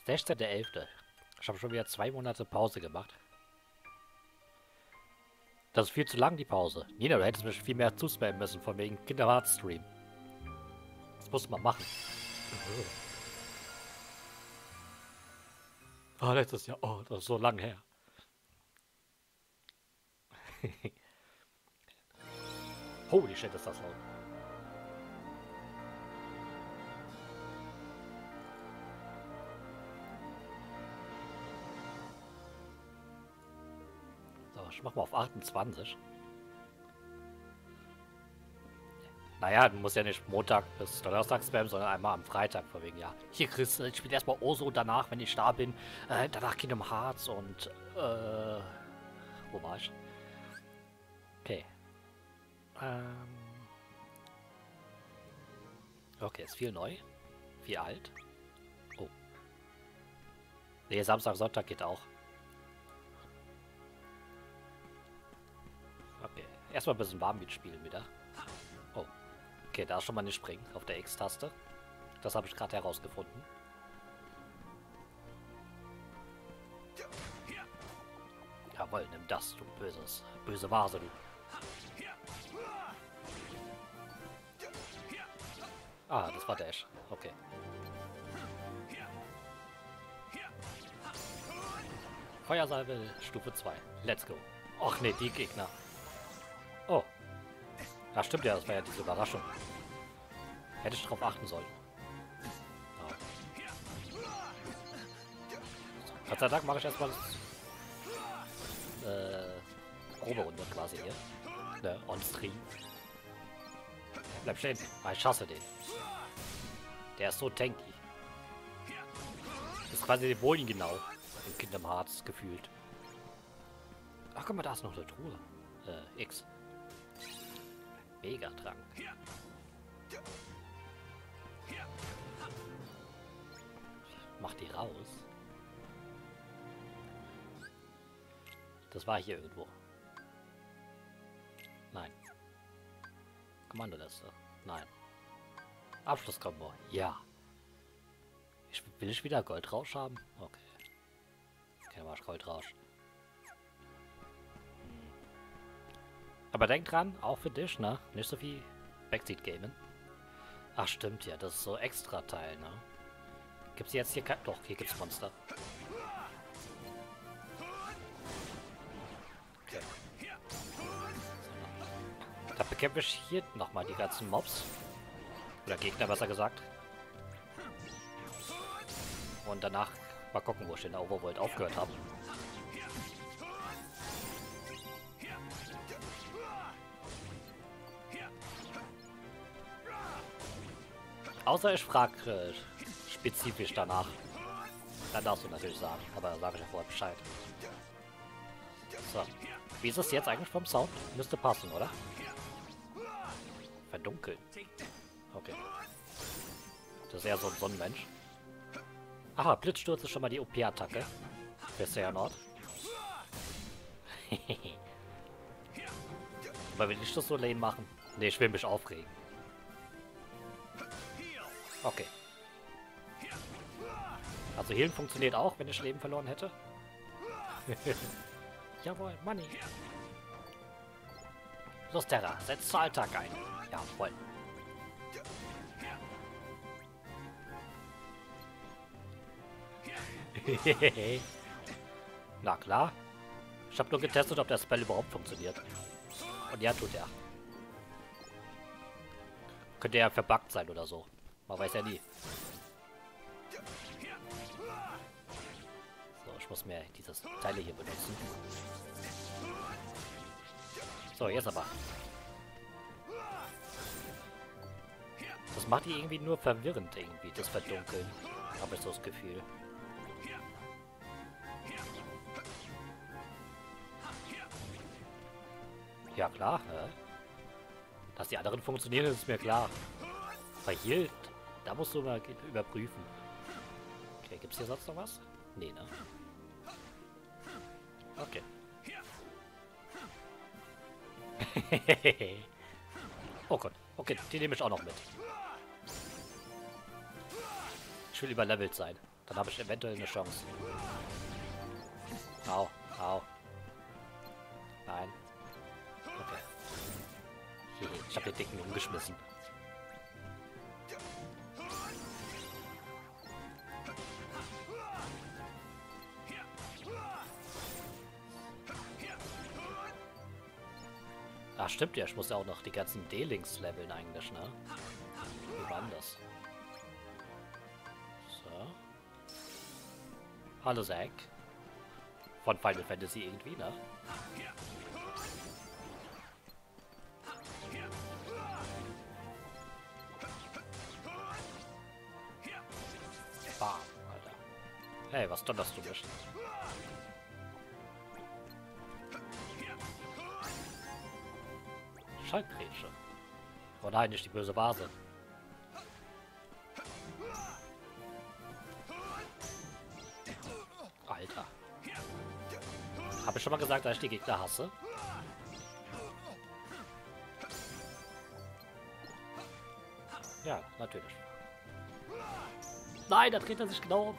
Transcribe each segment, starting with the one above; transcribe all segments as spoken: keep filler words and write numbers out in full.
sechzehnter elfter Ich habe schon wieder zwei Monate Pause gemacht. Das ist viel zu lang, die Pause. Nina, du hättest mich viel mehr zuspammen müssen, von wegen Kinderheart-Stream. Das muss man machen. Ah, letztes Jahr. Oh, das ist so lang her. Holy shit, ist das laut. So, ich mach mal auf achtundzwanzig. Naja, du musst ja nicht Montag bis Donnerstag spammen, sondern einmal am Freitag, von wegen, ja. Hier, Chris, ich spiele erstmal Oso und danach, wenn ich da bin, äh, danach Kingdom Hearts und, äh, wo war ich? Okay. Ähm. Okay, ist viel neu. Viel alt. Oh. Nee, Samstag, Sonntag geht auch. Okay. Erstmal ein bisschen Warmbeat spielen wieder. Oh. Okay, da ist schon mal eine Springen auf der X-Taste. Das habe ich gerade herausgefunden. Jawohl, nimm das, du böses, böse Vase, du. Ah, das war Dash. Okay. Feuersalve Stufe zwei. Let's go. Och ne, die Gegner. Oh. Ja, stimmt ja, das war ja diese Überraschung. Hätte ich drauf achten sollen. Oh. Gott sei Dank mache ich erstmal äh, Proberunde quasi hier. Ne, on stream. Bleib stehen. Ah, ich hasse den. Der ist so tanky. Das ist quasi die Bowling genau. In Kingdom Hearts gefühlt. Ach, guck mal, da ist noch eine Truhe. Äh, X. Megatrank. Mach die raus. Das war hier irgendwo. Nein. Kommandoliste. Nein. Abschlusskombo. Ja. Ich, will ich wieder Goldrausch haben? Okay. Okay, dann mach ich Goldrausch. Hm. Aber denk dran, auch für dich, ne? Nicht so viel Backseat gamen. Ach, stimmt ja. Das ist so extra Teil, ne? Gibt's jetzt hier kein... Doch, hier gibt's Monster. Okay. Da bekämpfe ich hier nochmal die ganzen Mobs. Oder Gegner, besser gesagt. Und danach mal gucken, wo ich den Overworld aufgehört habe. Außer ich frage äh, spezifisch danach. Dann darfst du natürlich sagen, aber da sage ich ja vorher Bescheid. So. Wie ist es jetzt eigentlich vom Sound? Müsste passen, oder? Verdunkeln. Okay. Das ist eher so ein Sonnenmensch. Aha, Blitzsturz ist schon mal die O P-Attacke. Bisher Nord. Aber will ich das so lame machen? Ne, ich will mich aufregen. Okay. Also Healen funktioniert auch, wenn ich Leben verloren hätte. Jawohl, Money. Los, Terra, setz zur Alltag ein. Jawohl. Na klar. Ich habe nur getestet, ob der Spell überhaupt funktioniert. Und ja, tut er. Könnte ja verbuggt sein oder so. Man weiß ja nie. So, ich muss mehr dieses Teile hier benutzen. So, jetzt aber. Das macht die irgendwie nur verwirrend irgendwie, das Verdunkeln. Habe ich so das Gefühl. Ja klar, hä? Dass die anderen funktionieren, ist mir klar. Bei hier, da musst du mal überprüfen. Okay, gibt's hier sonst noch was? Nee, ne? Okay. Oh Gott, okay, die nehme ich auch noch mit. Ich will überlevelt sein. Dann habe ich eventuell eine Chance. Au, au. Nein. Okay. Ich habe den Dicken umgeschmissen. Ach stimmt ja, ich muss ja auch noch die ganzen D-Links leveln eigentlich, ne? Wie war denn das? So. Hallo Zack. Von Final Fantasy irgendwie, ne? Bam, Alter. Hey, was donnerst du mich? Schallgrätsche. Oh nein, nicht die böse Vase. Alter. Habe ich schon mal gesagt, dass ich die Gegner hasse? Ja, natürlich. Nein, da dreht er sich genau um.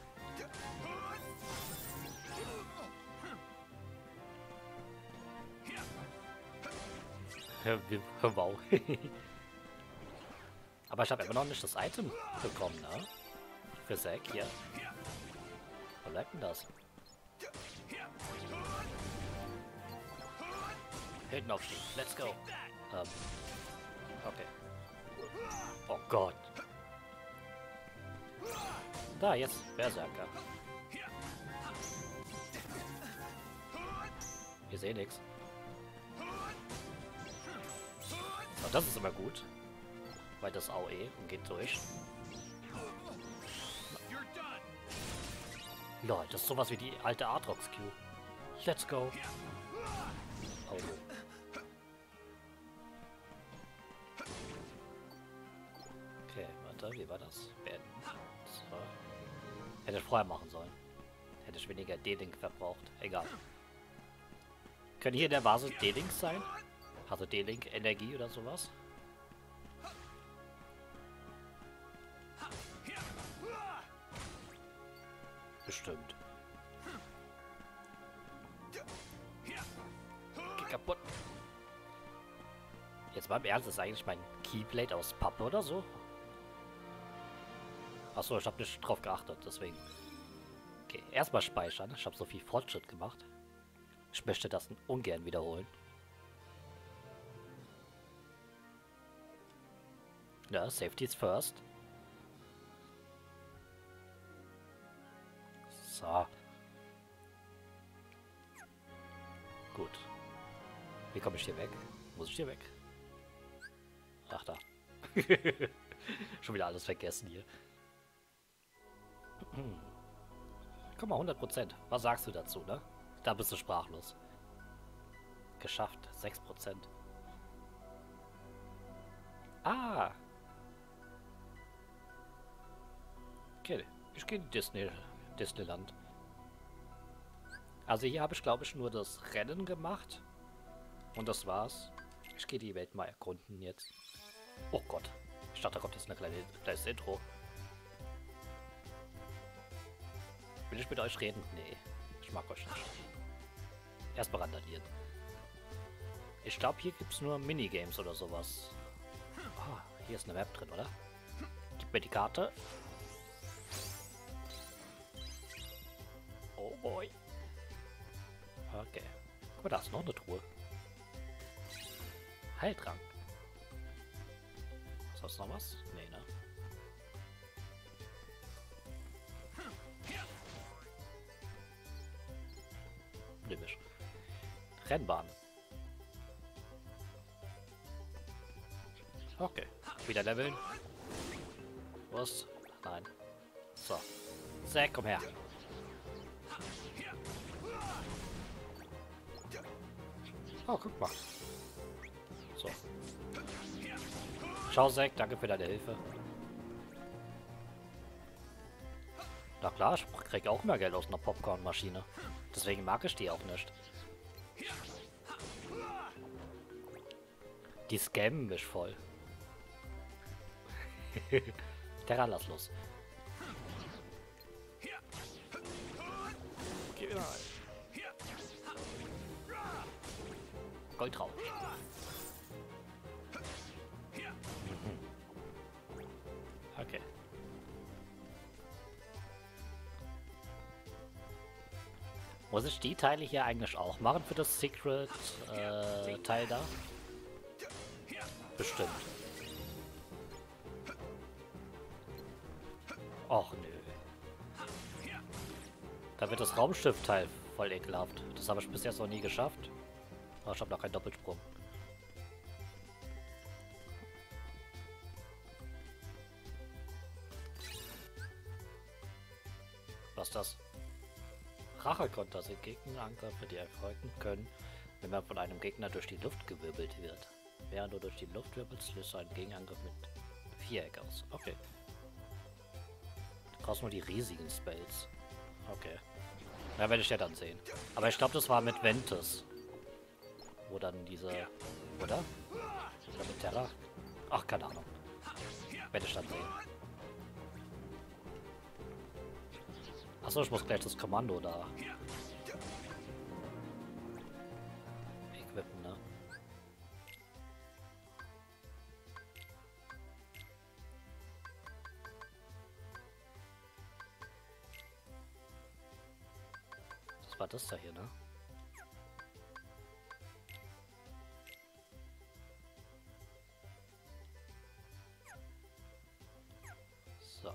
Wow. Aber ich habe immer noch nicht das Item bekommen, ne? Für Zack hier. Wo bleibt denn das? Hinten aufstehen. Let's go. Ähm. Okay. Oh Gott. Da, jetzt Berserker. Wir sehen nichts. So, das ist immer gut. Weil das A O E und geht durch. Lol, das ist sowas wie die alte Aatrox Q. Let's go. Oh. Okay, warte, wie war das? Beenden. So. Hätte ich vorher machen sollen. Hätte ich weniger D-Link verbraucht. Egal. Können hier in der Vase D-Links sein? Also D-Link Energie oder sowas? Bestimmt. Geh kaputt. Jetzt mal im Ernst, ist eigentlich mein Keyblade aus Pappe oder so? Achso, ich habe nicht drauf geachtet, deswegen. Okay, erstmal speichern. Ich habe so viel Fortschritt gemacht. Ich möchte das ungern wiederholen. Ja, Safety is first. So. Gut. Wie komme ich hier weg? Muss ich hier weg? Ach da. Schon wieder alles vergessen hier. Guck mal, hundert Prozent. Was sagst du dazu, ne? Da bist du sprachlos. Geschafft. sechs Prozent. Ah. Okay. Ich gehe in Disney, Disneyland. Also hier habe ich, glaube ich, nur das Rennen gemacht. Und das war's. Ich gehe die Welt mal erkunden jetzt. Oh Gott. Ich dachte, da kommt jetzt eine kleine, kleines Intro. Will ich mit euch reden? Nee. Ich mag euch nicht. Erstmal randalieren. Ich glaube, hier gibt es nur Minigames oder sowas. Oh, hier ist eine Map drin, oder? Gib mir die Karte. Oh boy. Okay. Guck mal, da ist noch eine Truhe. Heiltrank. Ist das noch was? Nee, ne? Nehmisch. Rennbahn. Okay. Wieder leveln. Was? Nein. So. Zack, komm her. Oh, guck mal. So. Ciao, Zack. Danke für deine Hilfe. Na klar, ich krieg auch mehr Geld aus einer Popcornmaschine. Deswegen mag ich die auch nicht. Die scammen mich voll. Terra, lass los. Goldrausch. Mhm. Okay. Muss ich die Teile hier eigentlich auch machen für das Secret-Teil äh, da? Bestimmt. Och nö. Da wird das Raumschiff-Teil voll ekelhaft. Das habe ich bis jetzt noch nie geschafft. Aber ich habe noch keinen Doppelsprung. Was ist das? Rachekonter sind Gegnerangriffe, die erfolgen können, wenn man von einem Gegner durch die Luft gewirbelt wird. Während du durch die Luft wirbelst, löst du einen Gegenangriff mit Viereck aus. Okay. Du brauchst nur die riesigen Spells. Okay. Ja, werde ich ja dann sehen. Aber ich glaube, das war mit Ventus. Wo dann diese... Oder? Oder mit Terra? Ach, keine Ahnung. Werde ich dann sehen. Achso, ich muss gleich das Kommando da equippen, ne? Das war das da hier, ne? So.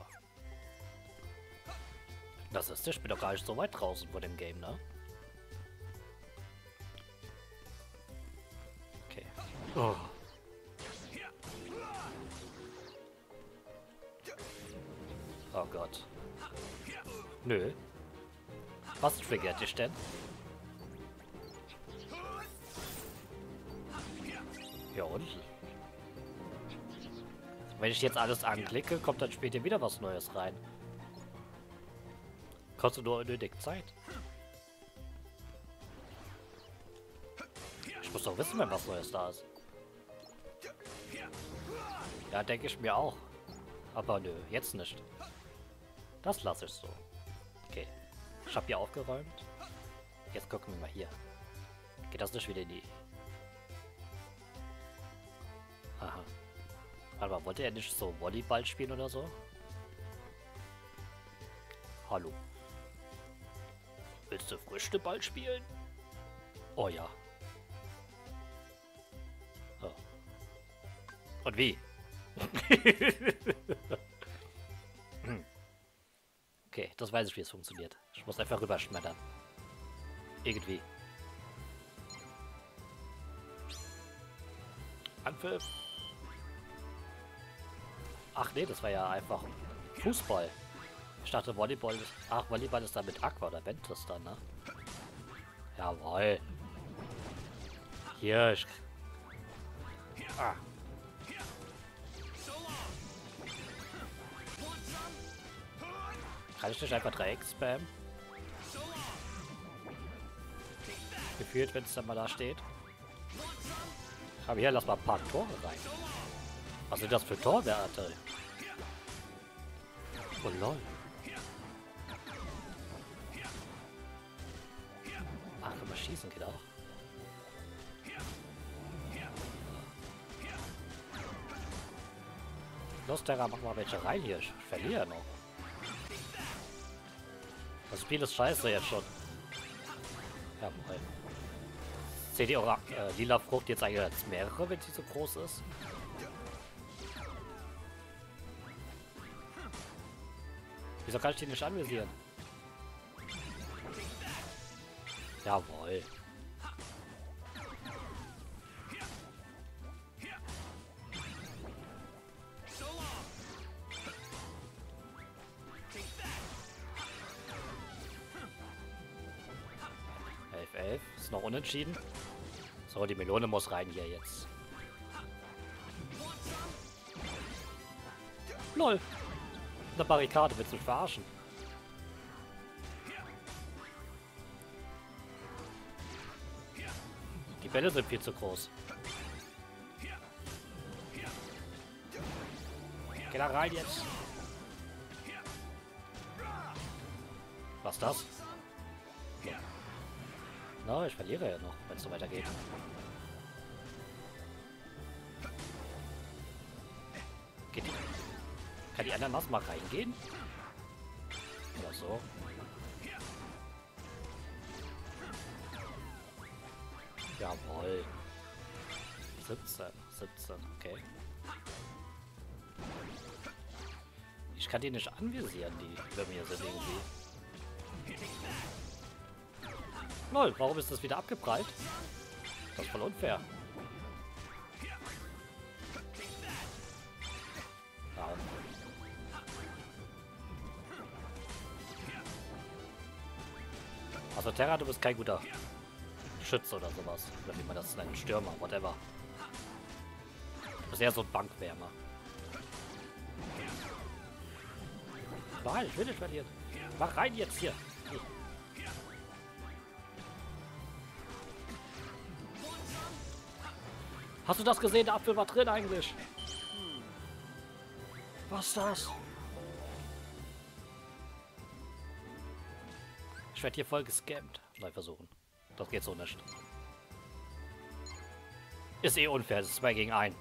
Das ist, ich bin doch gar nicht so weit draußen vor dem Game, ne? Okay. Oh. Oh Gott. Nö. Was triggert dich denn? Ja und? Wenn ich jetzt alles anklicke, kommt dann später wieder was Neues rein. Kostet nur unnötig Zeit. Ich muss doch wissen, wenn was Neues da ist. Ja, denke ich mir auch. Aber nö, jetzt nicht. Das lasse ich so. Okay. Ich habe hier aufgeräumt. Jetzt gucken wir mal hier. Geht das nicht wieder in die... Aha. Warte mal, wollte er nicht so Volleyball spielen oder so? Hallo. Willst du Früchteball spielen? Oh ja. Oh. Und wie? Okay, das weiß ich, wie es funktioniert. Ich muss einfach rüberschmettern. Irgendwie. Anpfiff. Ach nee, das war ja einfach Fußball. Ich dachte, Volleyball ist... Ach, Volleyball ist da mit Aqua oder Ventus dann, ne? Jawohl. Hier, ich... Ah. Kann ich nicht einfach Dreieck spammen? Gefühlt, wenn es dann mal da steht. Aber hier, lass mal ein paar Tore rein. Was sind das für Torwerte? Oh lol. Ach, guck mal, schießen geht auch. Los, Terra, mach mal welche rein hier. Ich verliere noch. Das Spiel ist scheiße jetzt schon. Ja, moin. Seht ihr eure äh, lila Frucht jetzt eigentlich als mehrere, wenn sie so groß ist? Wieso kann ich die nicht anvisieren? Jawohl. elf elf. Ist noch unentschieden. So, die Melone muss rein hier jetzt. Lol. Eine Barrikade, willst du mich verarschen? Die Bälle sind viel zu groß. Geh da rein jetzt. Was ist das? Ja. Na, no, ich verliere ja noch, wenn es so weitergeht. Kann die Ananas mal reingehen? Oder so. Jawohl. siebzehn, siebzehn, okay. Ich kann die nicht anvisieren, die über mir sind irgendwie. Lol, warum ist das wieder abgeprallt? Das ist voll unfair. Ja. Also Terra, du bist kein guter Schütze oder sowas. Oder wie man das nennt. Stürmer, whatever. Du bist eher so ein Bankwärmer. Nein, ich will nicht verlieren. Mach rein jetzt hier. Hier. Hast du das gesehen? Der Apfel war drin eigentlich. Was ist das? Ich werde hier voll gescammt. Neu versuchen. Das geht so nicht. Ist eh unfair. Das ist zwei gegen ein.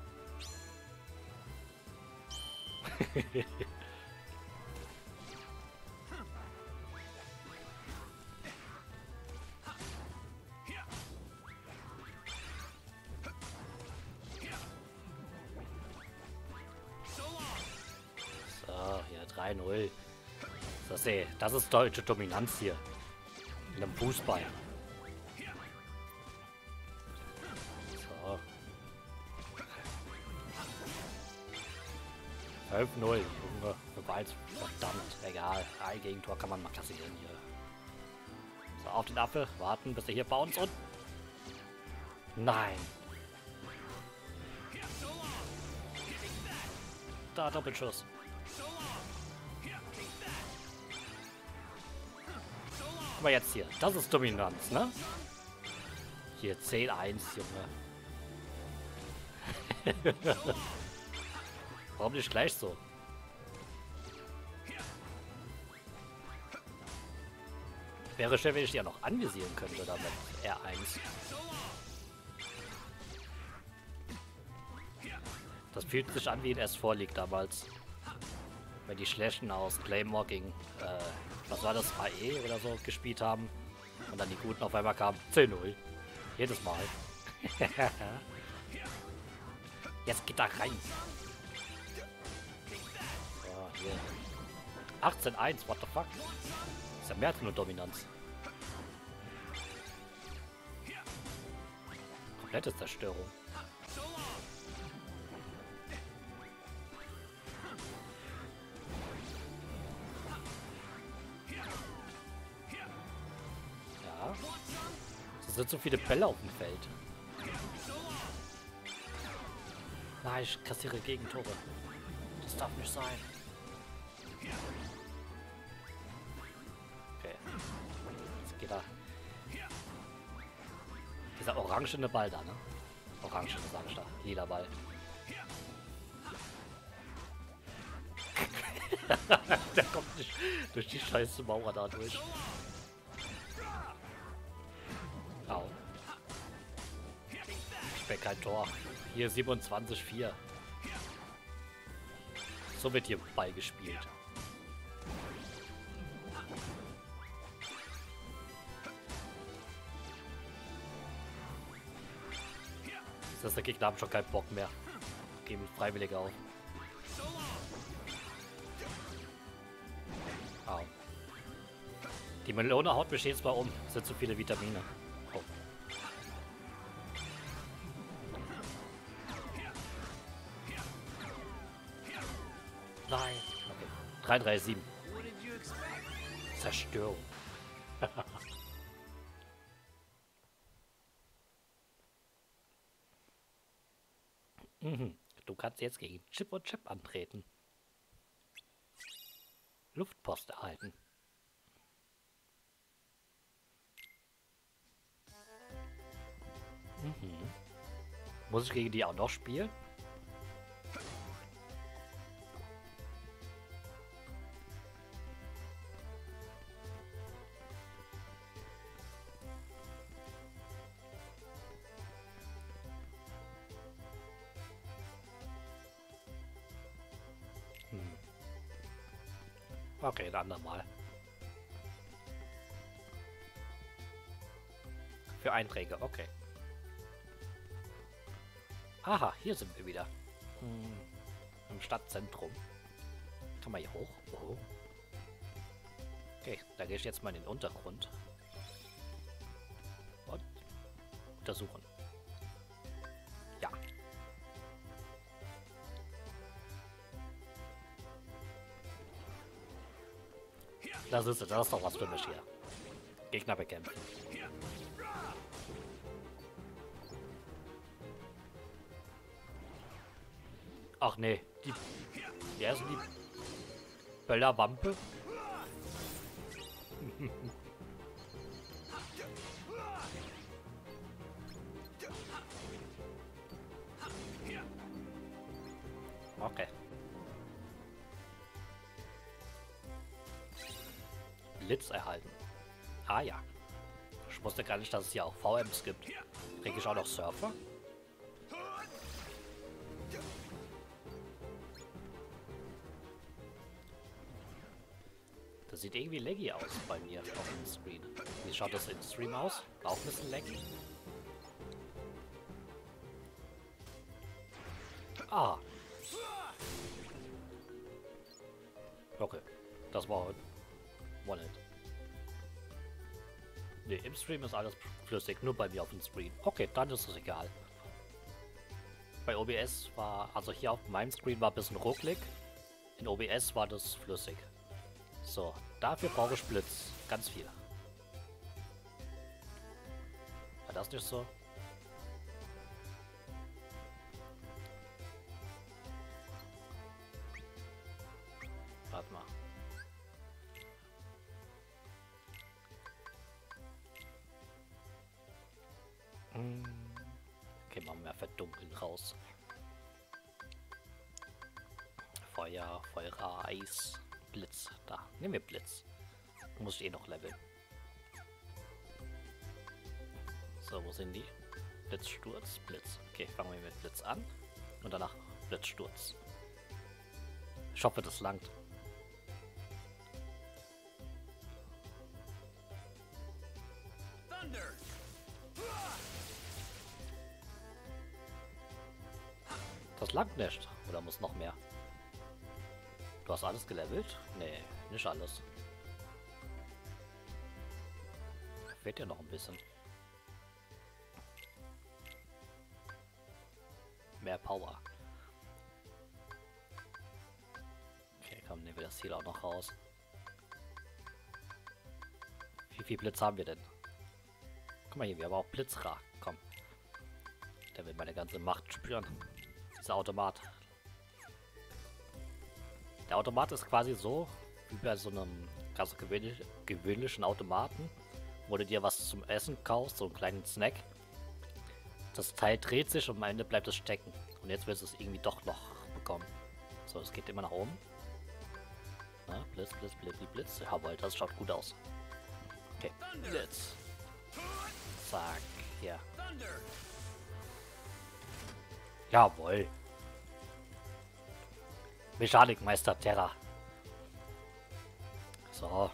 So, hier drei null. Das, ey, das ist deutsche Dominanz hier. In einem Fußball. So. fünf null. Junge, wobei, verdammt, egal. Ein Gegentor kann man mal kassieren hier. So, auf den Apfel. Warten, bis er hier bounce und... Nein. Da, Doppelschuss. Guck mal jetzt hier. Das ist Dominanz, ne? Hier, zehn eins, Junge. Warum nicht gleich so? Wäre schön, wenn ich die ja noch anvisieren könnte damit. R eins. Das fühlt sich an wie ein S vier League damals. Wenn die Schlechten aus Claymore gegen, äh, was war das, A E oder so gespielt haben. Und dann die Guten auf einmal kamen. zehn null. Jedes Mal. Jetzt geht da rein. So, hier. achtzehn eins, what the fuck? Ist ja mehr als nur Dominanz. Komplette Zerstörung. Ja. Es sind so viele Bälle auf dem Feld. Nein, ich kassiere Gegentore. Das darf nicht sein. Okay. Jetzt geht da. Dieser orangene Ball da, ne? Orange, sag ich da. Lila Ball. Der kommt nicht durch die scheiße Mauer da durch. Au. Ich bin kein Tor. Hier siebenundzwanzig vier. So wird hier Ball gespielt. Das heißt, der Gegner haben schon keinen Bock mehr. Geben freiwillig auf. Au. Die Melone haut mich jetzt mal um. Es sind zu viele Vitamine. Oh. Nein. Okay. drei drei sieben. Zerstörung. Mhm. Du kannst jetzt gegen Chip und Chip antreten. Luftpost erhalten. Mhm. Muss ich gegen die auch noch spielen? Hm. Okay, ein andermal. Für Einträge, okay. Aha, hier sind wir wieder. Hm, im Stadtzentrum. Kann man hier hoch? Oh. Okay, da gehe ich jetzt mal in den Untergrund. Und untersuchen. Ja. Das ist es, das ist doch was für mich hier. Gegner bekämpfen. Ach nee, die... Wer ist die Böllerwampe? Okay. Blitz erhalten. Ah ja. Ich wusste gar nicht, dass es hier auch V Ms gibt. Kriege ich auch noch Surfer? Das sieht irgendwie laggy aus bei mir auf dem Screen. Wie schaut das im Stream aus? Auch ein bisschen laggy. Ah. Okay. Das war One-Hit. Ne, im Stream ist alles flüssig, nur bei mir auf dem Screen. Okay, dann ist es egal. Bei O B S war, also hier auf meinem Screen war ein bisschen rucklig. In O B S war das flüssig. So, dafür brauche ich Blitz. Ganz viel. War das nicht so? Warte mal. Okay, machen wir verdunkeln raus. Feuer, Feuer, Eis, Blitz. Da, nehmen wir Blitz. Muss ich eh noch leveln. So, wo sind die? Blitzsturz, Blitz. Okay, fangen wir mit Blitz an. Und danach Blitzsturz. Ich hoffe, das langt. Thunder! Das langt nicht. Oder muss noch mehr? Du hast alles gelevelt? Nee, nicht alles. Fehlt ja noch ein bisschen. Mehr Power. Okay, komm, nehmen wir das Ziel auch noch raus. Wie viel Blitz haben wir denn? Guck mal hier, wir haben auch Blitzra. Komm. Der will meine ganze Macht spüren. Dieser Automat. Der Automat ist quasi so, wie bei so einem ganz gewöhnlich, gewöhnlichen Automaten, wo du dir was zum Essen kaufst, so einen kleinen Snack. Das Teil dreht sich und am Ende bleibt es stecken. Und jetzt wirst du es irgendwie doch noch bekommen. So, es geht immer nach oben. Na, Blitz, Blitz, Blitz, Blitz. Jawohl, das schaut gut aus. Okay, Blitz. Zack, hier. Jawohl. Mechanikmeister Terra. So.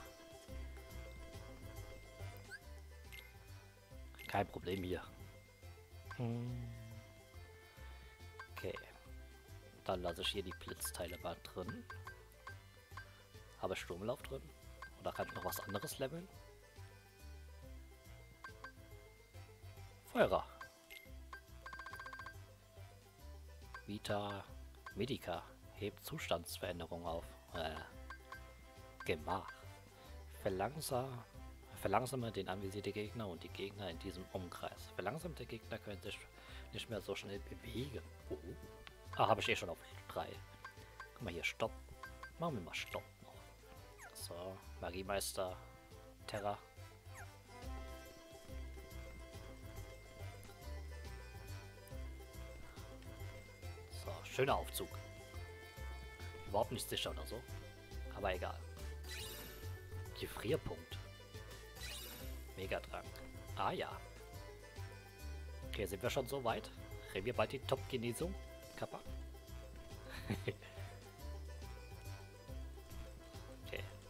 Kein Problem hier. Okay. Dann lasse ich hier die Blitzteile mal drin. Habe ich Sturmlauf drin? Oder kann ich noch was anderes leveln? Feuerer. Vita Medica hebt Zustandsveränderung auf. Äh, Gemach. Verlangsa Verlangsame den anvisierten Gegner und die Gegner in diesem Umkreis. Verlangsamte Gegner können sich nicht mehr so schnell bewegen. Oh. Ah, habe ich eh schon auf drei. Guck mal hier, Stopp. Machen wir mal Stopp noch. So, Magiemeister Terra. So, schöner Aufzug. Überhaupt nicht sicher oder so. Aber egal. Gefrierpunkt. Megatrank. Ah ja. Okay, sind wir schon so weit? Reden wir bald die Top-Genesung? Kappa? Okay,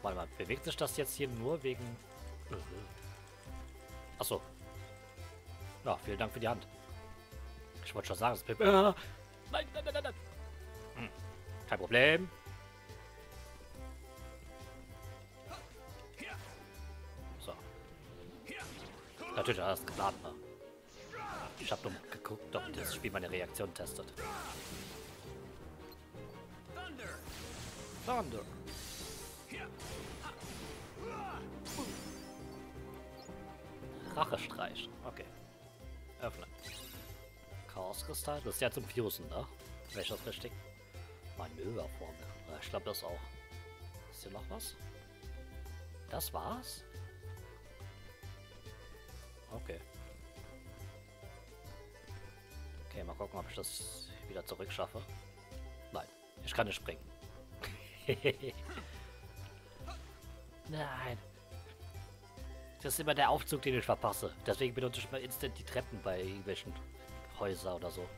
Warte mal, bewegt sich das jetzt hier nur wegen... Achso. Ja, vielen Dank für die Hand. Ich wollte schon sagen, das ist... Ah, nein, nein, nein, nein, nein. Hm. Kein Problem. So. Natürlich hat das geladen, ne? Ich habe nur geguckt, ob das Spiel meine Reaktion testet. Thunder. Rachestreich. Okay. Öffnen. Chaoskristall. Das ist ja zum Fusen, ne? Wäre ich das richtig? Manöverformel. Ja, ich glaube das auch. Ist hier noch was? Das war's? Okay. Okay, mal gucken, ob ich das wieder zurück schaffe. Nein, ich kann nicht springen. Nein. Das ist immer der Aufzug, den ich verpasse. Deswegen benutze ich mal instant die Treppen bei irgendwelchen Häusern oder so.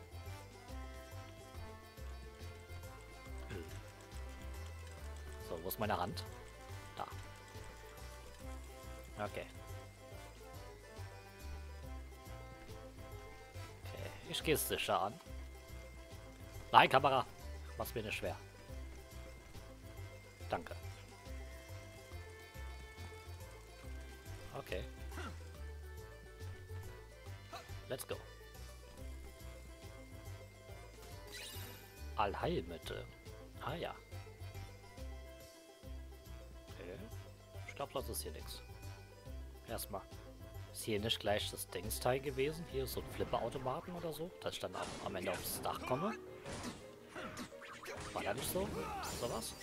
So, wo ist meine Hand? Da. Okay. Okay, ich gehe es sicher an. Nein, Kamera. Mach's mir nicht schwer. Danke. Okay. Let's go. Allheilmittel. Ah ja. Okay. Ich glaube, das ist hier nichts. Erstmal. Ist hier nicht gleich das Dingsteil gewesen? Hier ist so ein Flipperautomaten oder so, dass ich dann am, am Ende aufs Dach komme. War da nicht so? So was?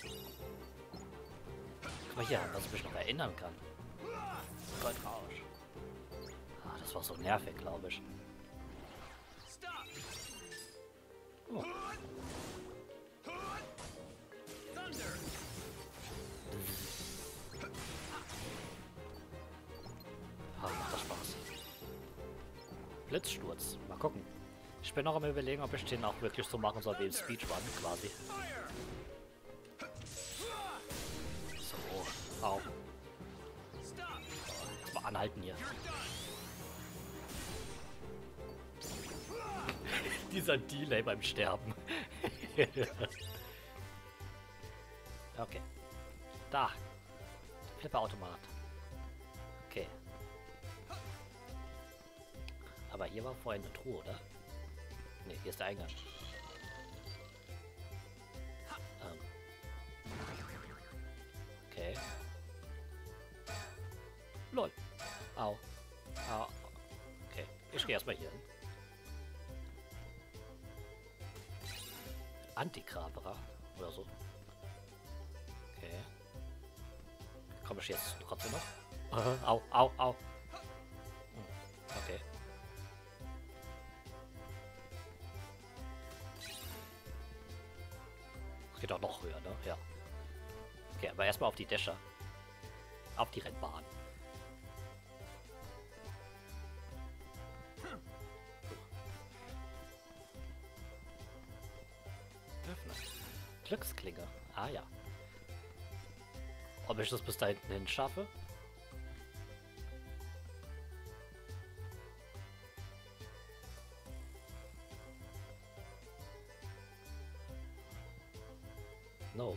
Guck mal hier, dass ich mich noch erinnern kann. Goldrausch. Ah, das war so nervig, glaube ich. Oh. Ah, macht das Spaß. Blitzsturz. Mal gucken. Ich bin noch am Überlegen, ob ich den auch wirklich so machen soll wie im Speedrun, quasi. So. Au. Jetzt mal anhalten hier. Dieser Delay beim Sterben. Okay. Da. Flipperautomat. Okay. Aber hier war vorhin eine Truhe, oder? Ne, hier ist der Eingang. Ähm. Okay. Lol. Au. Au. Okay. Ich gehe erstmal hier hin. Antigraberer oder so. Okay. Komme ich jetzt trotzdem noch? Uh, au, au, au. Hm, okay. Es geht auch noch höher, ne? Ja. Okay, aber erstmal auf die Dächer. Auf die Rennbahn. Öffnen. Glücksklinge. Ah ja. Ob ich das bis da hinten hin schaffe? Nope.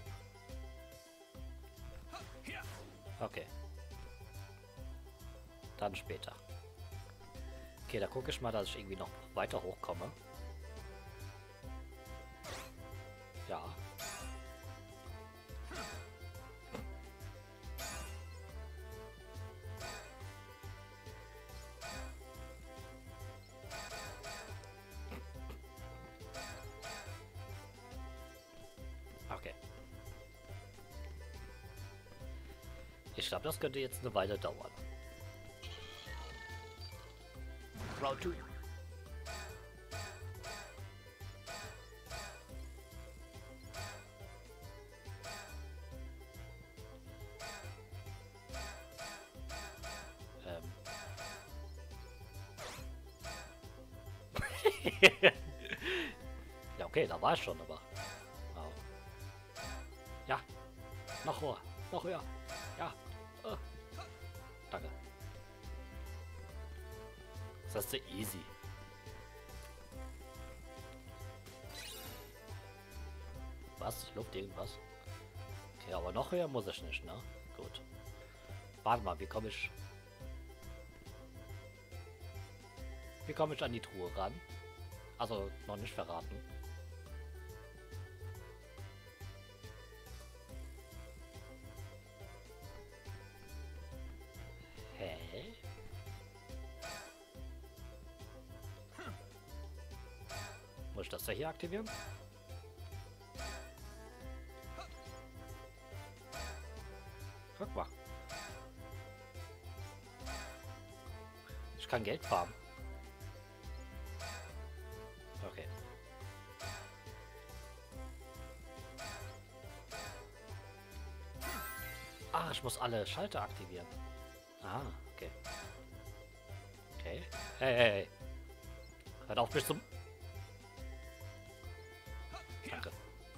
Okay. Dann später. Okay, da gucke ich mal, dass ich irgendwie noch weiter hochkomme. Ja. Okay. Ich glaube, das könnte jetzt eine Weile dauern. Round two. Ähm. Ja, okay, da war ich schon, aber... Wow. Ja, noch hoher. Noch höher. Ja. Äh. Danke. Das ist ja easy. Was? Luft irgendwas? Okay, aber noch höher muss ich nicht, ne? Gut. Warte mal, wie komme ich... Wie komme ich an die Truhe ran? Also, noch nicht verraten. Hä? Muss ich das da hier aktivieren? Guck mal. Ich kann Geld farmen. Okay. Ah, ich muss alle Schalter aktivieren. Ah, okay. Okay. Hey, hey, hey. Hört auf, bis zum... Danke.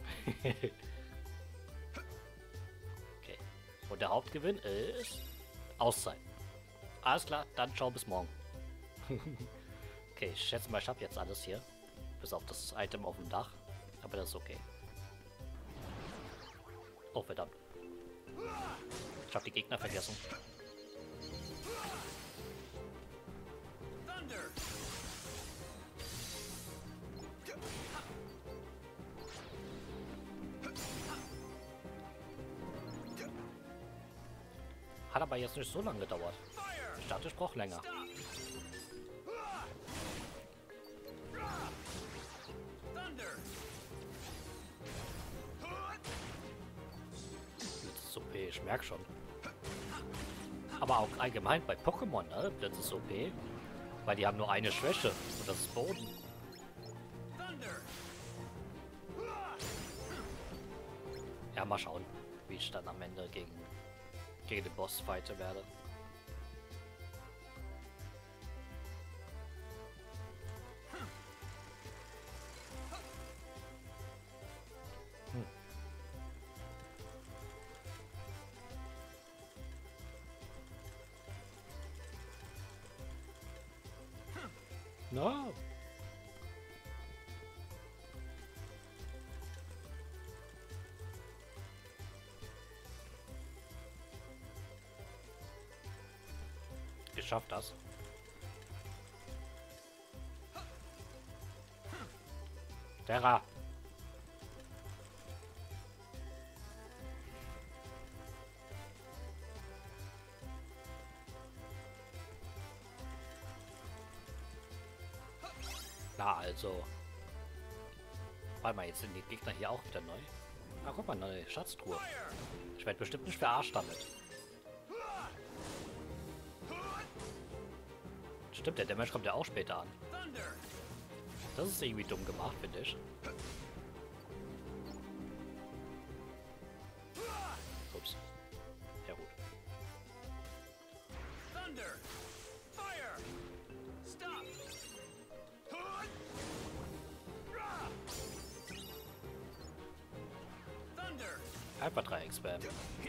Okay. Und der Hauptgewinn ist... Auszeit. Alles klar, dann ciao, bis morgen. Okay, ich schätze mal, ich habe jetzt alles hier. Bis auf das Item auf dem Dach. Aber das ist okay. Oh, verdammt. Ich habe die Gegner vergessen. Hat aber jetzt nicht so lange gedauert. Ich dachte, ich brauche länger. Das ist O P, ich merke schon. Aber auch allgemein bei Pokémon, ne? Das ist O P. Weil die haben nur eine Schwäche. Und das ist Boden. Ja, mal schauen, wie ich dann am Ende gegen, gegen den Boss fighten werde. Hm. No. Ich schaff das. Terra. Na also. Warte mal, jetzt sind die Gegner hier auch wieder neu. Ah, guck mal, neue Schatztruhe. Ich werde bestimmt nicht verarscht damit. Stimmt, der Damage kommt ja auch später an. Das ist irgendwie dumm gemacht, finde ich. Ups. Ja gut. Einfach Dreieck spam.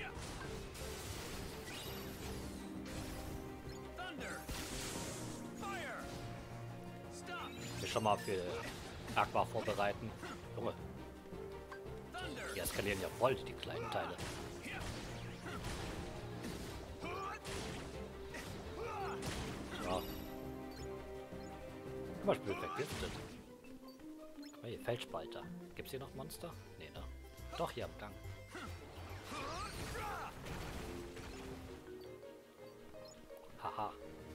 Ich schon mal für Aqua vorbereiten. Junge. Die eskalieren ja voll, die kleinen Teile. So. Guck mal, ich bin vergiftet. Guck mal hier, Feldspalter. Gibt's hier noch Monster? Nee, ne? Doch, hier am Gang. Haha.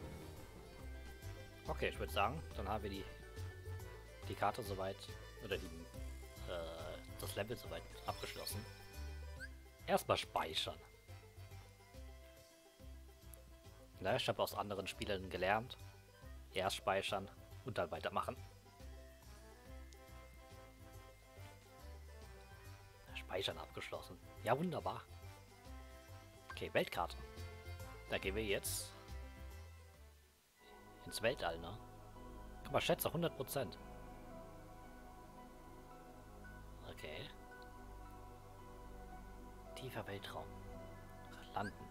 Okay, ich würde sagen, dann haben wir die die Karte soweit oder die äh, das Level soweit abgeschlossen. Erstmal speichern. Na, ich habe aus anderen Spielen gelernt. Erst speichern und dann weitermachen. Speichern abgeschlossen. Ja, wunderbar. Okay, Weltkarte. Da gehen wir jetzt ins Weltall, ne? Guck mal, schätze hundert Prozent. Okay. Tiefer Weltraum. landen.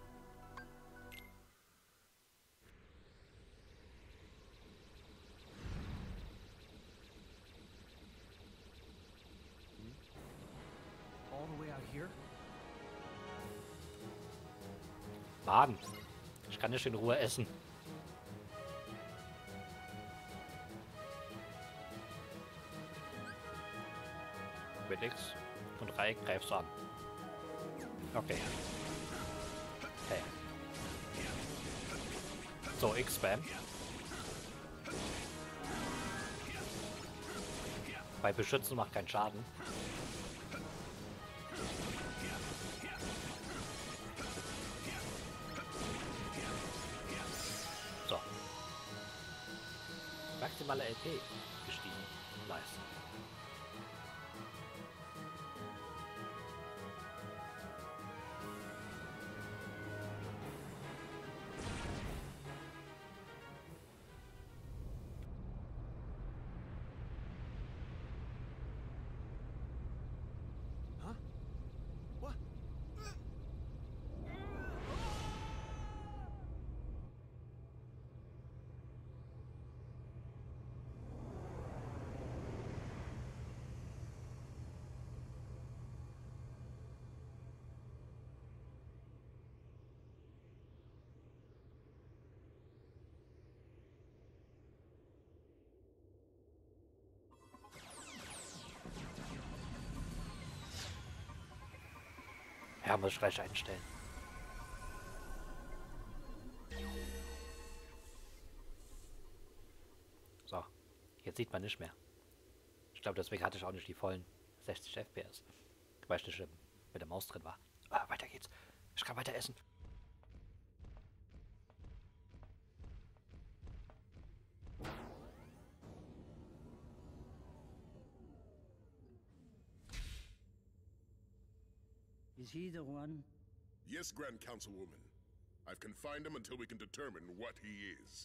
All the way out here? Mann, ich kann nicht in Ruhe essen. Mit X und Dreieck greifst du an. Okay. Okay. So, X-Spam. Bei Beschützen macht keinen Schaden. So. Maximale L P gestiegen. Nice. Huh? What? Ja, muss ich gleich einstellen. So, jetzt sieht man nicht mehr. Ich glaube, deswegen hatte ich auch nicht die vollen sechzig F P S. Weil ich nicht mit der Maus drin war. Ah, weiter geht's. Ich kann weiter essen. Is he the one? Yes, Grand Councilwoman. I've confined him until we can determine what he is.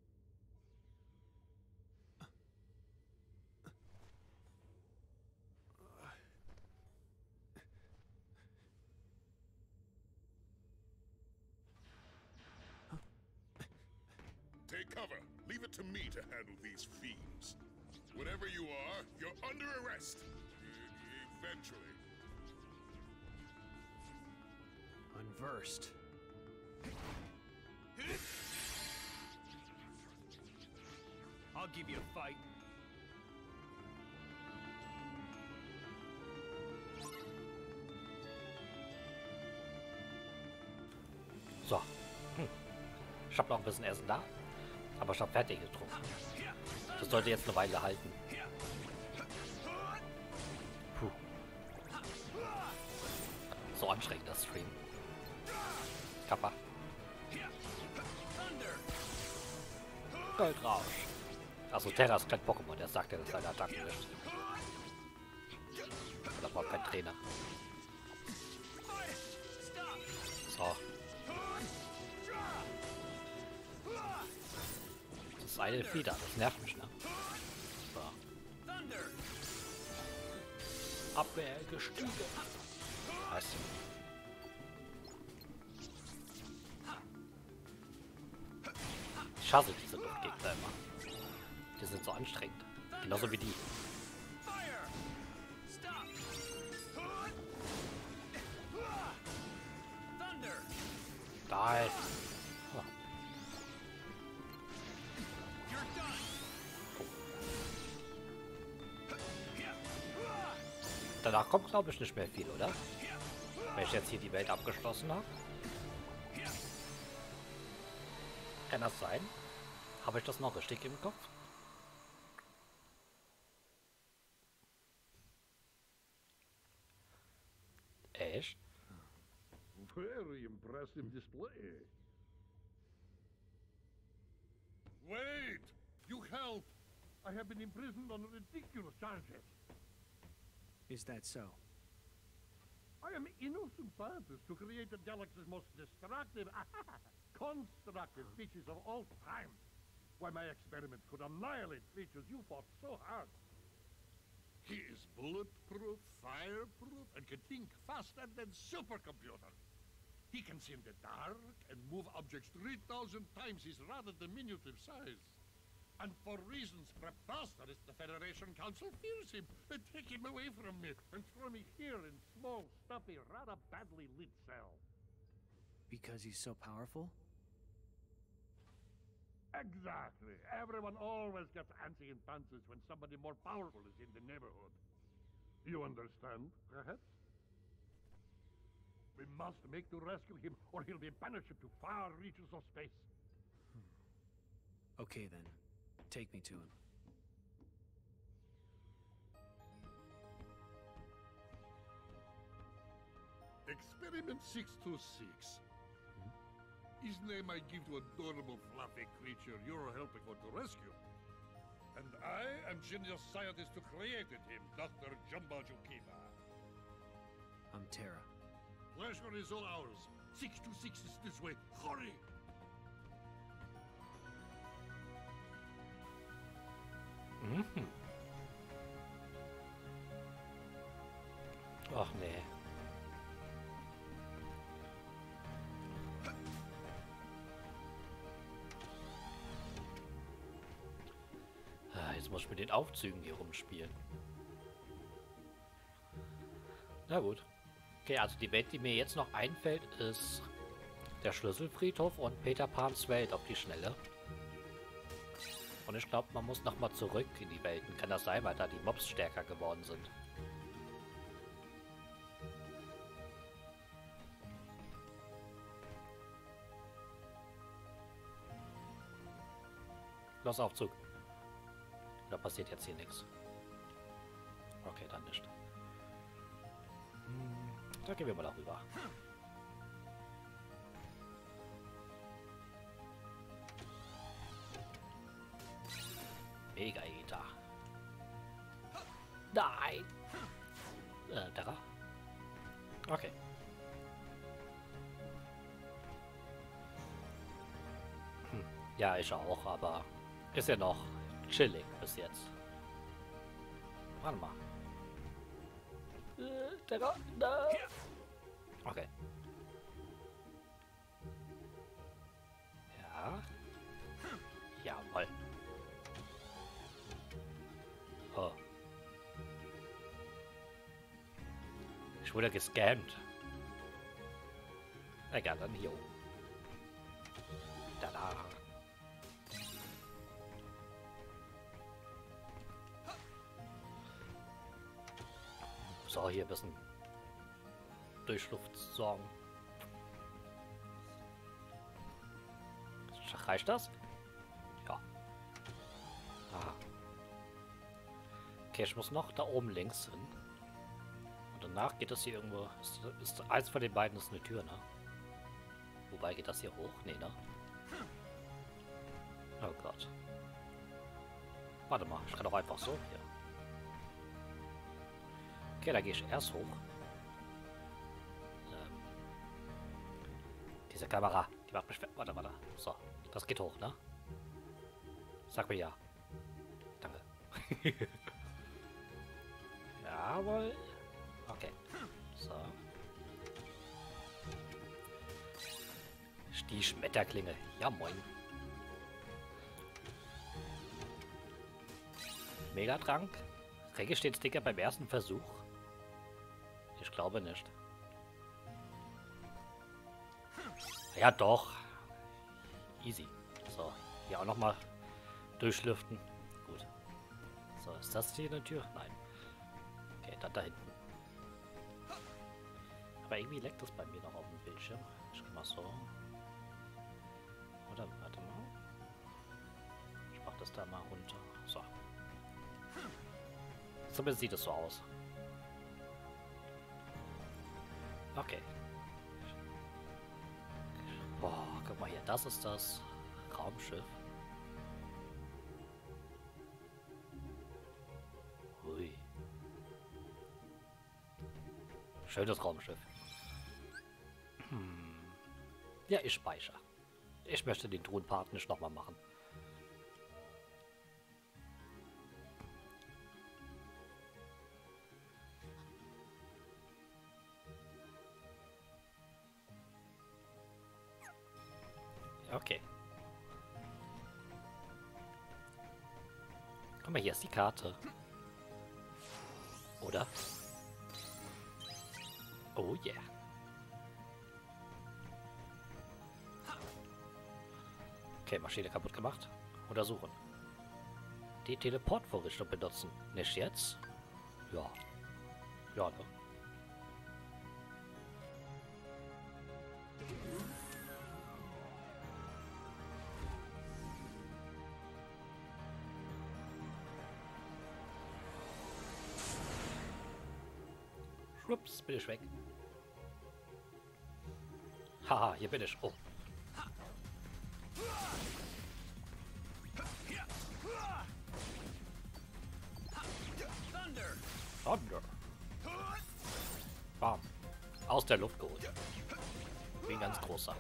Take cover. Leave it to me to handle these fiends. Whatever you are, you're under arrest. E- Eventually. Unversed. I'll give you a fight. So. Hm. Ich habe noch ein bisschen Essen da. Aber ich habe fertig getrunken. Das sollte jetzt eine Weile halten. Puh. So anstrengend das Stream. Kappa. Goldrausch. Also Terra ist kein Pokémon, der sagt ja, dass seine Attacken nicht. Da braucht kein Trainer. So. Das ist eine Feder, das nervt mich, ne? So. Abwehr gestiegen. Weißt du. Ich hasse diese Luftgegner immer. Die sind so anstrengend. Genauso wie die. Da. Oh. Danach kommt, glaube ich, nicht mehr viel, oder? Wenn ich jetzt hier die Welt abgeschlossen habe. Kann das sein? Habe ich das noch richtig im Kopf? Echt? Very impressive display. Wait! You help! I have been imprisoned on ridiculous charges. Is that so? I am innocent purpose to create the galaxy's most destructive, constructive species of all time. Why my experiments could annihilate creatures you fought so hard. He is bulletproof, fireproof, and can think faster than supercomputer. He can see in the dark and move objects three thousand times his rather diminutive size. And for reasons preposterous, the Federation Council fears him and take him away from me and throw me here in small, stuffy, rather badly lit cell. Because he's so powerful? Exactly. Everyone always gets antsy and pantsy when somebody more powerful is in the neighborhood. You understand, perhaps? We must make to rescue him, or he'll be banished to far reaches of space. Okay then. Take me to him. Experiment six two six. His name I give to adorable fluffy creature you're helping for to rescue. And I am genius scientist who created him, Doctor Jumbo Jukiba. I'm Terra. Pleasure is all ours. six two six is this way. Hurry! Mhm. Ach nee. Ah, jetzt muss ich mit den Aufzügen hier rumspielen. Na gut. Okay, also die Welt, die mir jetzt noch einfällt, ist der Schlüsselfriedhof und Peter Pans Welt auf die Schnelle. Und ich glaube, man muss nochmal zurück in die Welten. Kann das sein, weil da die Mobs stärker geworden sind? Los, Aufzug. Da passiert jetzt hier nichts. Okay, dann nicht. Hm, da gehen wir mal darüber. Mega Eta. Nein! Äh, da. Okay. Hm. Ja, ich auch, aber ist ja noch chillig bis jetzt. Warte mal. Äh, da. Da. Okay. Ja. Jawohl. Oh. Ich wurde gescammt. Egal, dann hier oben. Da, da. So, hier ein bisschen Durchluft sorgen. Reicht das? Ja. Aha. Okay, ich muss noch da oben links hin. Und danach geht das hier irgendwo. Ist, ist eins von den beiden ist eine Tür, ne? Wobei geht das hier hoch? Nee, ne? Oh Gott. Warte mal, ich kann doch einfach so hier. Okay, da gehe ich erst hoch. Ähm, diese Kamera, die macht mich. Warte, warte. So, das geht hoch, ne? Sag mir ja. Danke. Jawohl. Okay. So. Die Schmetterklinge. Ja, moin. Megatrank. Kriege ich den Sticker beim ersten Versuch? Ich glaube nicht. Ja, doch. Easy. So, hier auch nochmal durchlüften. Gut. So, ist das hier eine Tür? Nein. Okay, dann da hinten. Aber irgendwie leckt das bei mir noch auf dem Bildschirm. Ich geh mal so. Oder, warte mal. Ich mach das da mal runter. So. Zumindest sieht es so aus. Okay. Boah, guck mal hier. Das ist das Raumschiff. Hui. Schönes Raumschiff. Hm. Ja, ich speichere. Ich möchte den Tonpart nicht nochmal machen. Okay. Guck mal, hier ist die Karte. Oder? Oh yeah. Okay, Maschine kaputt gemacht. Untersuchen. Die Teleportvorrichtung benutzen. Nicht jetzt? Ja. Ja, ne? Schwupps, bin ich weg. Haha, hier bin ich. Oh. Thunder. Bam. Aus der Luft geholt. Wie ein ganz großer.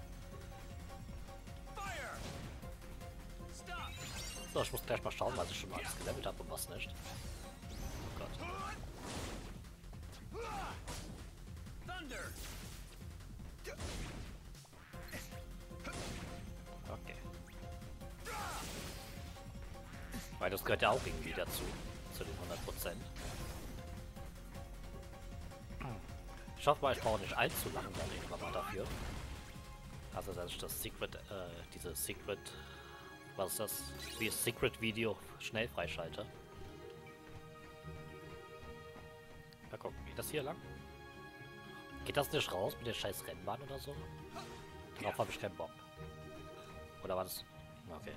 So, ich muss gleich mal schauen, was ich schon mal alles gelevelt habe und was nicht. Oh Gott. Okay. Weil das gehört ja auch irgendwie dazu. Zu den hundert Prozent. Ich hoffe mal, ich brauche nicht allzu lange dann irgendwann mal dafür. Also, dass ich das Secret, äh, diese Secret, was ist das? Wie das Secret-Video schnell freischalte. Mal gucken, geht das hier lang? Geht das nicht raus mit der scheiß Rennbahn oder so? Darauf habe ich keinen Bock. Oder war das? Okay.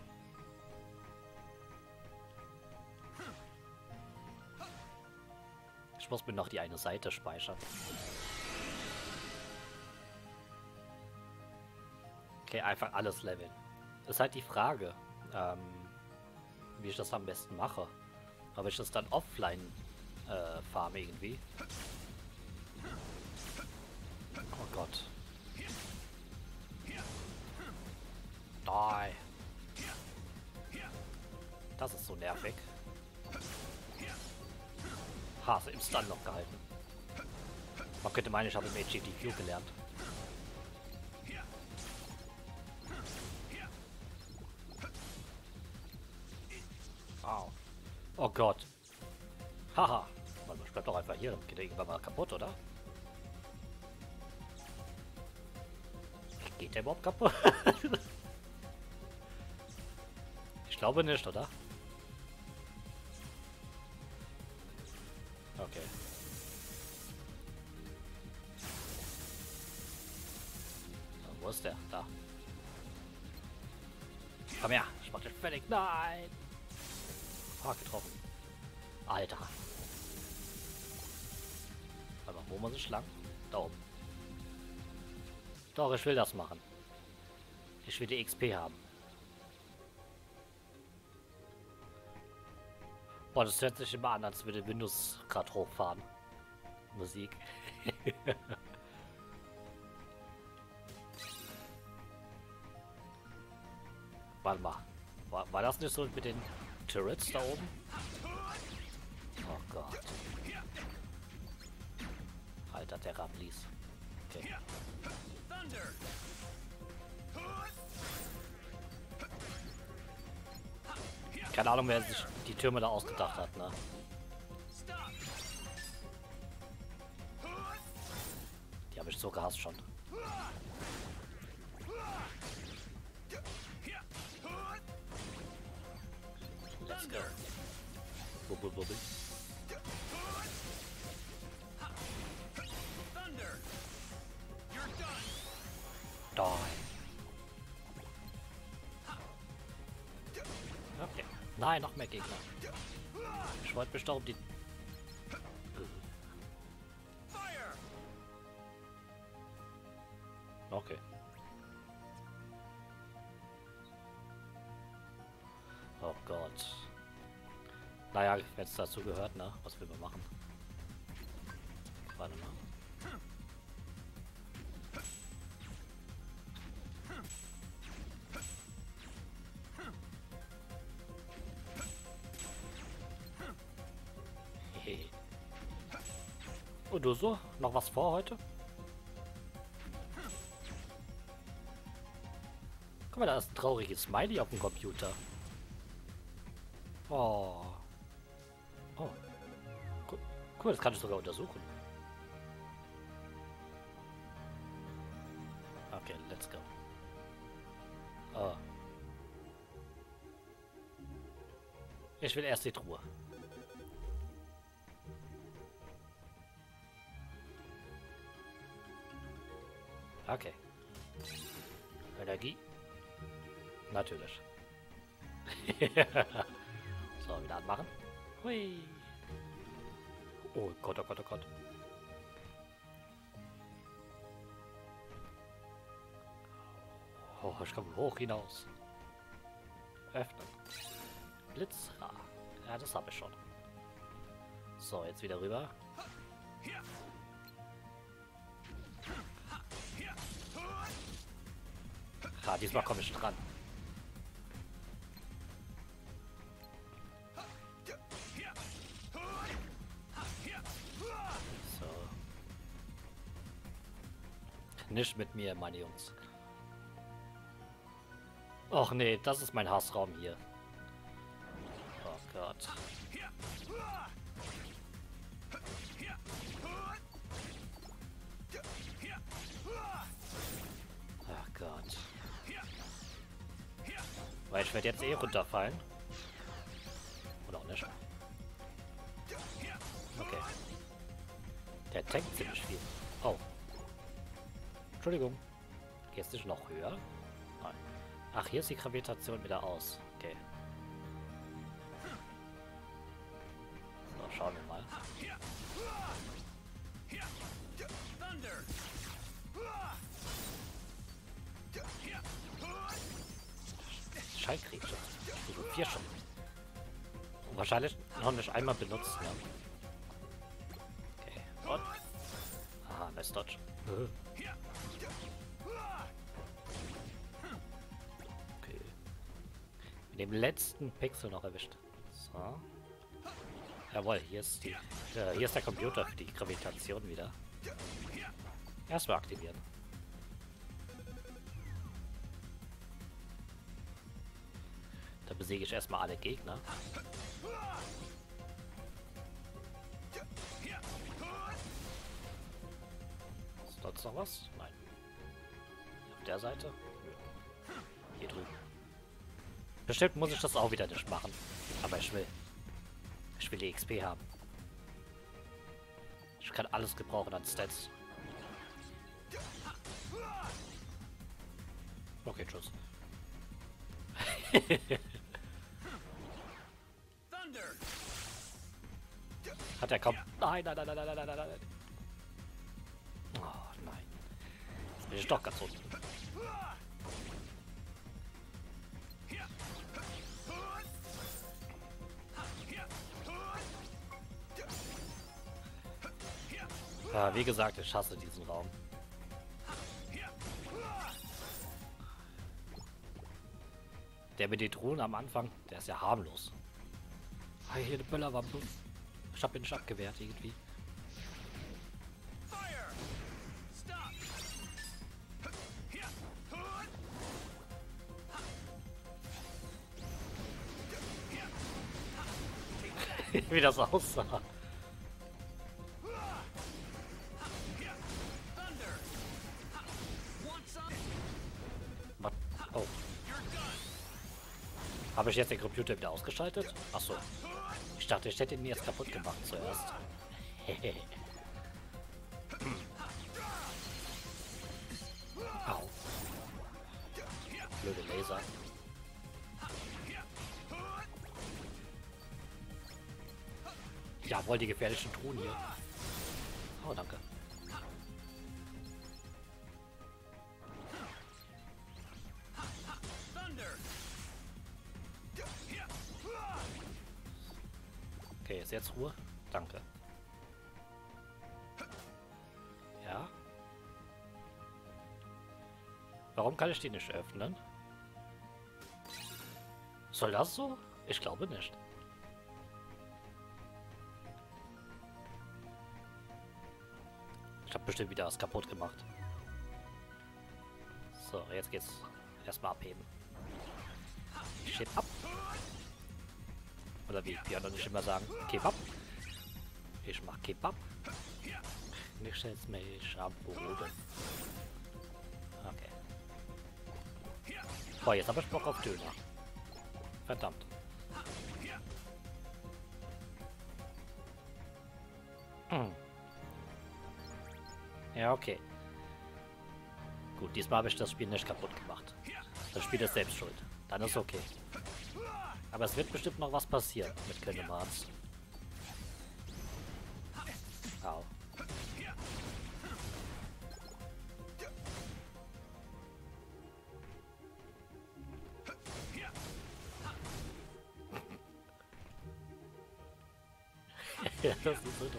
Ich muss mir noch die eine Seite speichern. Okay, einfach alles leveln. Das ist halt die Frage, ähm, wie ich das am besten mache. Ob ich das dann offline äh, farme irgendwie. Oh Gott. Die. Das ist so nervig. Hase im Stun noch gehalten. Man könnte meinen, ich habe im H G D Q gelernt. Wow. Oh Gott. Haha. Man bleibt doch einfach hier. Dann geht er irgendwann mal kaputt, oder? Geht der überhaupt kaputt? Ich glaube nicht, oder? Okay. Wo ist der? Da. Komm her, ich mach dich fertig. Nein! Ah, getroffen. Alter. Aber wo muss ich lang? Da oben. Doch, ich will das machen. Ich will die X P haben. Boah, das hört sich immer an, als würde Windows gerade hochfahren. Musik. Warte mal. War, war das nicht so mit den Turrets da oben? Oh Gott. Alter, der Rablis. Okay. Keine Ahnung, wer sich die Türme da ausgedacht hat, ne? Die habe ich so gehasst schon. Let's go. Bubbel, bubbel. Die. Okay. Nein, noch mehr Gegner. Ich wollte mich doch um die... Okay. Oh Gott. Naja, wenn es dazu gehört, ne? Was will man machen? Warte mal. Hehe. Und du so? Noch was vor heute? Guck mal, da ist ein trauriges Smiley auf dem Computer. Oh. Oh. Gu Guck mal, das kann ich sogar untersuchen. Okay, let's go. Oh. Ich will erst die Truhe. Okay. Energie. Natürlich. So, wieder anmachen. Hui. Oh Gott, oh Gott, oh Gott. Oh, ich komme hoch hinaus. Öffnen. Blitz. Ja, ja, das habe ich schon. So, jetzt wieder rüber. Ah, diesmal komme ich dran. So. Nicht mit mir, meine Jungs. Och nee, das ist mein Hassraum hier. Oh Gott. Ach Gott. Weil ich werde jetzt eh runterfallen. Oder auch nicht. Okay. Der tankt ziemlich viel. Oh. Entschuldigung. Gehst du noch höher? Nein. Ach, hier ist die Gravitation wieder aus. Okay. So, schauen wir mal. Schallkrieg schon. Stufe vier schon. Und wahrscheinlich noch nicht einmal benutzt, ja. Okay. Und. Aha, nice Dodge. Okay. Mit dem letzten Pixel noch erwischt. So. Jawohl, hier ist die. Äh, hier ist der Computer für die Gravitation wieder. Erstmal aktivieren. Da besiege ich erstmal alle Gegner. Ist dort noch was? Nein. Auf der Seite? Hier drüben. Bestimmt muss ich das auch wieder nicht machen. Aber ich will. Ich will die X P haben. Ich kann alles gebrauchen an Stats. Okay, tschüss. Hat er kaum... Nein, nein, nein, nein, nein, nein, nein, nein. Oh, nein. Jetzt bin ich doch ganz unten. Ja, wie gesagt, ich hasse diesen Raum. Der mit den Drohnen am Anfang, der ist ja harmlos. Ah, hier eine Böllerwampe. Ich hab ihn nicht abgewehrt irgendwie. Wie das aussah. Oh. Habe ich jetzt den Computer wieder ausgeschaltet? Achso. Ich dachte, ich hätte ihn jetzt kaputt gemacht zuerst. Au. Blöde Laser. Jawohl, die gefährlichen Truhen hier. Oh, danke. Okay, ist jetzt Ruhe? Danke. Ja? Warum kann ich die nicht öffnen? Soll das so? Ich glaube nicht. Ich habe bestimmt wieder was kaputt gemacht. So, jetzt geht's erstmal abheben. Shit ab. Oder wie Björn nicht immer sagen, Kebab. Ich mach Kebab. Ich setz mich am Boden. Okay. Boah, jetzt habe ich Bock auf Döner. Verdammt. Hm. Ja, okay. Gut, diesmal habe ich das Spiel nicht kaputt gemacht. Das Spiel ist selbst schuld. Dann ist okay. Aber es wird bestimmt noch was passieren mit Kingdom Hearts. Au. Ja, das ist so dumm.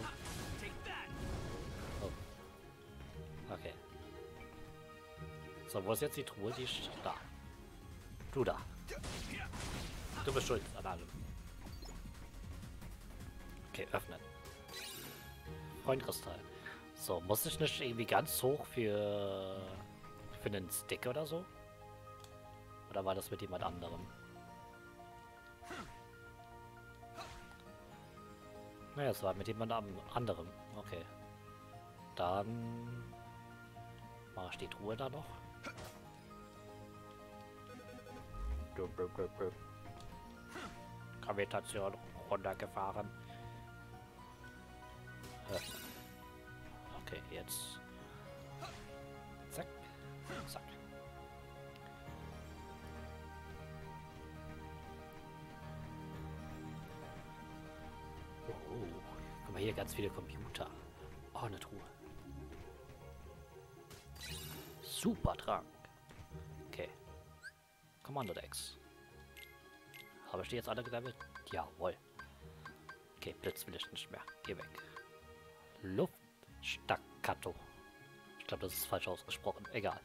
Oh. Okay. So, wo ist jetzt die Truhe? Die ist da. Du da. Du bist schuld an allem. Okay, öffnen. Freundkristall. So, muss ich nicht irgendwie ganz hoch für für einen Stick oder so? Oder war das mit jemand anderem? Naja, es war mit jemand anderem. Okay. Dann mache ich die Truhe da noch. Gravitation runtergefahren. Okay, jetzt. Zack. Zack. Oh, guck mal hier, ganz viele Computer. Oh, eine Truhe. Super Trank. Okay. Kommando-Decks. Habe ich die jetzt alle gelevelt? Jawohl. Okay, Blitz will ich nicht mehr. Geh weg. Luftstaccato. Ich glaube, das ist falsch ausgesprochen. Egal.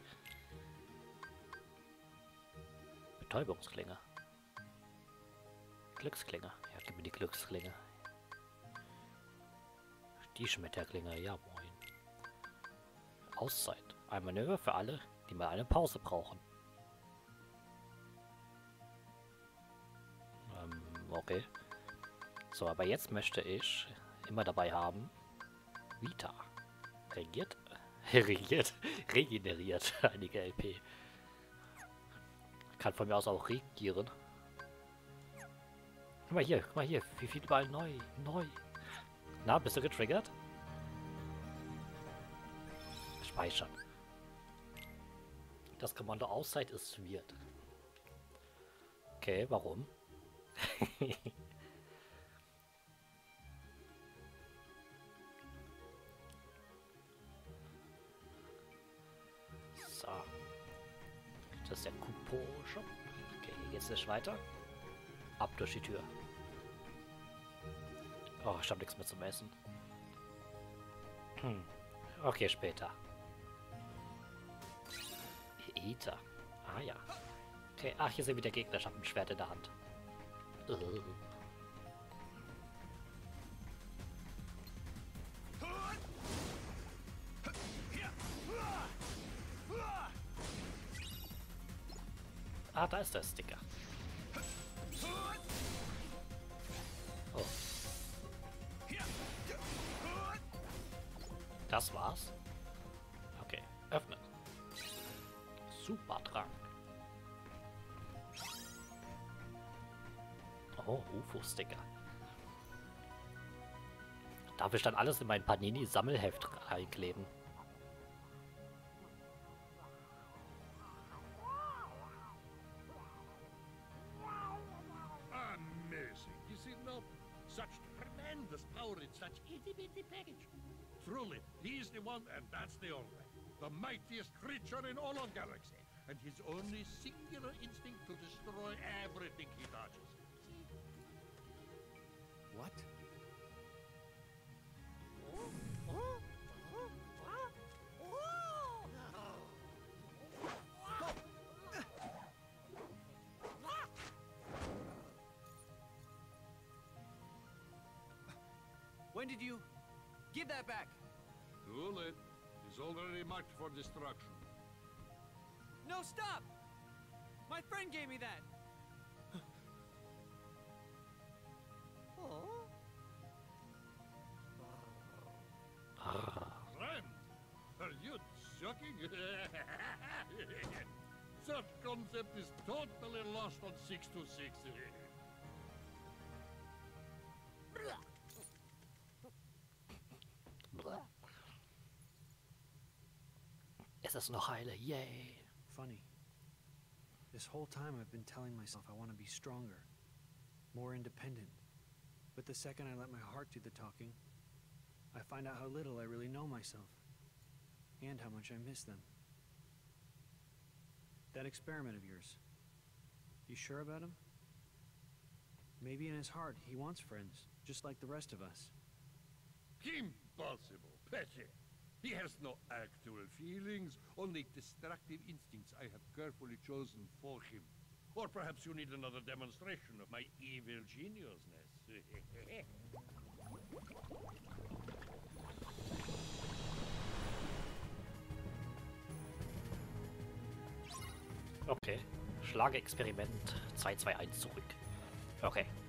Betäubungsklinge. Glücksklinge. Ja, gib mir die Glücksklinge. Die Schmetterklinge. Ja, moin. Auszeit. Ein Manöver für alle, die mal eine Pause brauchen. Ähm, okay. So, aber jetzt möchte ich immer dabei haben Vita. Regiert? Regiert? Regeneriert. Einige L P. Kann von mir aus auch regieren. Guck mal hier, guck mal hier. Wie viel überall neu. Neu. Na, bist du getriggert? Speichern. Das Kommando Auszeit ist weird. Okay, warum? So. Das ist der Coupon-Shop. Okay, hier geht's nicht weiter. Ab durch die Tür. Oh, ich hab nichts mehr zum Essen. Hm. Okay, später. Eater. Ah ja. Okay, ach, hier sind wieder Gegner. Ich hab ein Schwert in der Hand. Uh. Ah, da ist der Sticker. Oh. Das war's? Okay, öffnen. Super Trank. Oh, U F O-Sticker. Darf ich dann alles in mein Panini-Sammelheft einkleben? Amazing, is it not? Such tremendous power in such itty-bitty package. Truly, he's the one, and that's the only. The mightiest creature in all of galaxy, and his only singular instinct to destroy everything he touches. What? When did you... Give that back! Too late. He's already marked for destruction. No, stop! My friend gave me that. Oh. Friend? Are you joking? Such concept is totally lost on six two six. Es ist noch heile, yay. Funny. This whole time I've been telling myself I want to be stronger, more independent. But the second I let my heart do the talking, I find out how little I really know myself, and how much I miss them. That experiment of yours, you sure about him? Maybe in his heart he wants friends, just like the rest of us. Impossible, Pesce. He has no actual feelings, only destructive instincts I have carefully chosen for him. Or perhaps you need another demonstration of my evil geniusness. Okay. Schlage Experiment zwei zwei eins zurück. Okay.